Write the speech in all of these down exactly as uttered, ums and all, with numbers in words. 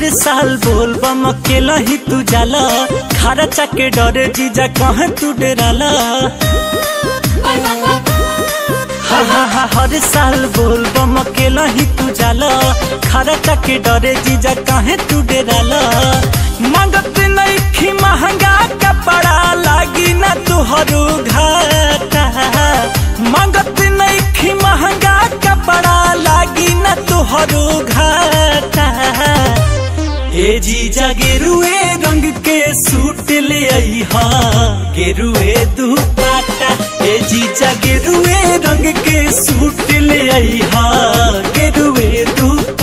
साल बोल बम अकेला ही तू जाला, खर्चा के डरे जीजा कहाँ तू डराला। हा हा हा हर साल बोल बम अकेला ही तू जाला, खर्चा के डरे जीजा कहाँ तू डराला। मांगत नहीं महंगा कपड़ा लागी ना तुहरो घाटा, मांगत नहीं महंगा कपड़ा लागी ना तुहरो घाटा। ए जीजा गेरुए रंग के सूट ले आई हा, गेरुए दुपट्टा। ए जीजा गेरुए रंग के सूट ले आई हा, गेरुए दुपट्टा।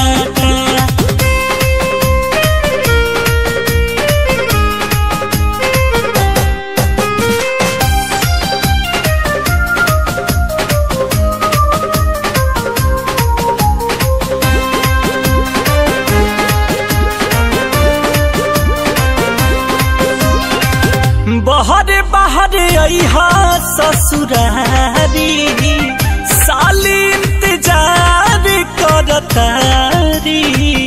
बहरे बहरे अइहा ससुरारी, साली इंतजार करतारी।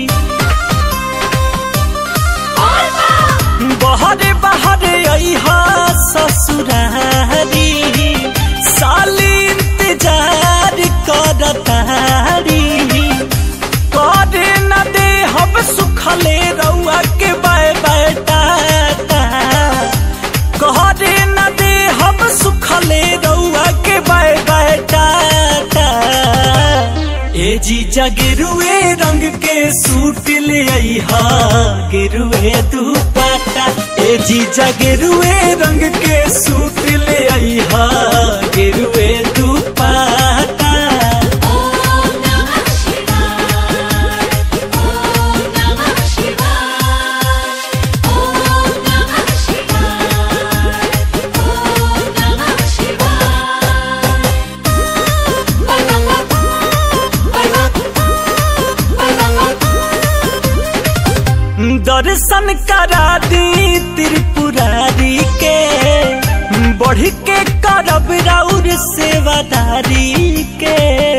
बहरे बहरे अइहा ससुरारी, साली इंतजार करतारी। करे न दे हम सुखले रउआ के बाय बाय टाटा, कहरे न दे हम सुखले रउआ के बाय बाय टाटा। ए जीजा गेरुए रंग के सूट ले आई हा, गेरुए दुपट्टा। ए जीजा गेरुए रंग के सूट ले आई हा, गेरुए दुपट्टा। दर्शन करा दी त्रिपुरारी के, बढ़ के करब राउर सेवादारी के।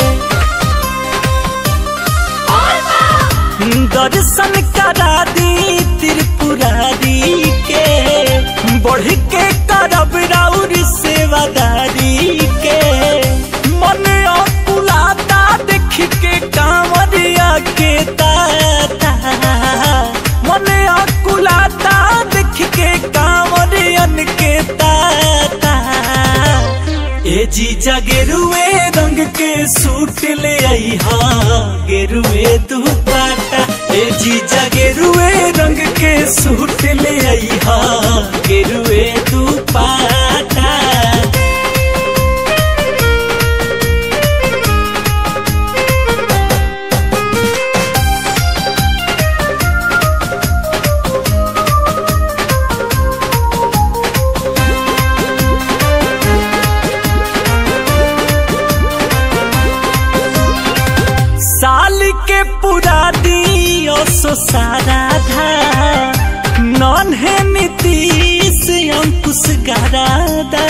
दर्शन करा दी त्रिपुरारी के, बढ़ के करब राउर सेवादारी के। मन अकुलाता देख के कांवरिया के ताता, मन अकुलाता देख के कांवरियन के ताता। ए जीजा गेरुए रंग के सूट ले आई हा, गेरुए दुपट्टा। ए जीजा गेरुए रंग के सूट ले आई हा, गेरुए दुपट्टा। साल के पूरा दियो सो सारा धा, नॉन है नीतीश अंकुश गरादा।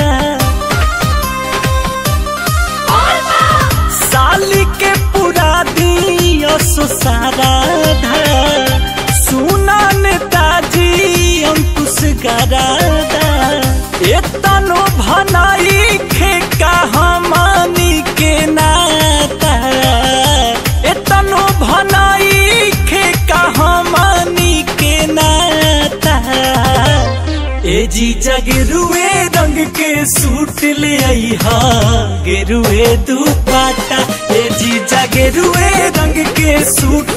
साल के पूरा दियो सो सारा धा, सुना नेताजी अंकुश गरादा। एतनो भनाई खे कहानी के नाता, एतनो भनाई खे कहानी के नाता। ए जीजा गेरुए रंग के सूट ले आई हा, गेरुए दुपट्टा। ए जीजा गेरुए रंग के सूट